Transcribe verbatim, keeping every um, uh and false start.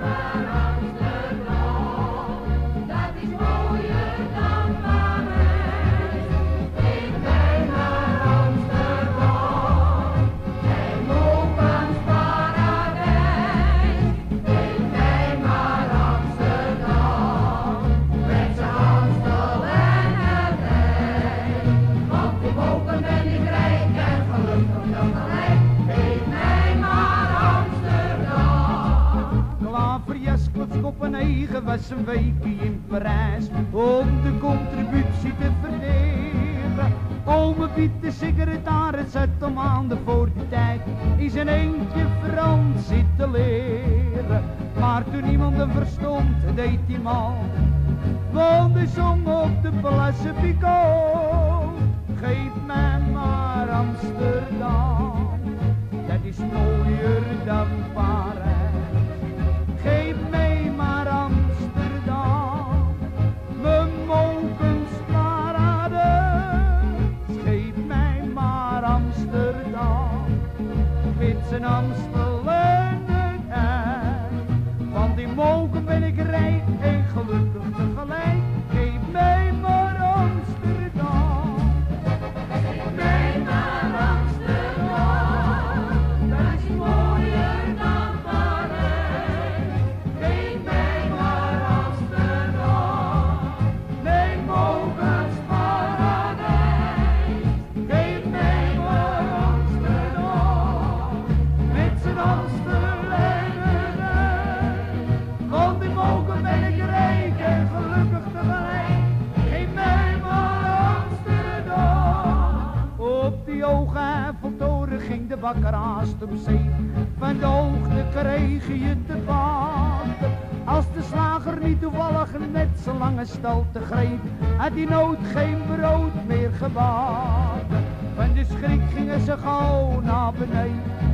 Was een weekje in Parijs om de contributie te verdelen. Ome Piet, de secretaris, zet om maanden voor die tijd in zijn eentje Frans zitten leren. Maar toen iemand hem verstond, deed hij mal, want hij zong op de Place Picot. Geef mij maar Amsterdam, dat is mooier dan Parijs. Geef mij maar Amsterdam, mijn mogensparade. Geef mij maar Amsterdam, met zijn Amstel en het ei. Van die mogen ben ik rijk en gelukkig tegelijk. Geef mij maar Amsterdam, geef mij maar Amsterdam, dat is mooier dan Parijs. Geef mij maar Amsterdam, mijn mogensparadijs. Geef mij maar Amsterdam, met zijn Amstel en het ei. Want die mogen ben ik rijk en gelukkig tegelijk. Geef mij maar Amsterdam. Op die hoge Eiffeltoren ging de bakker haast om zeven. Van de hoogte kreeg je te baten. Als de slager niet toevallig net zo lange stalte greep, had die nood geen brood meer gebakken. Van de schrik gingen ze gauw naar beneden.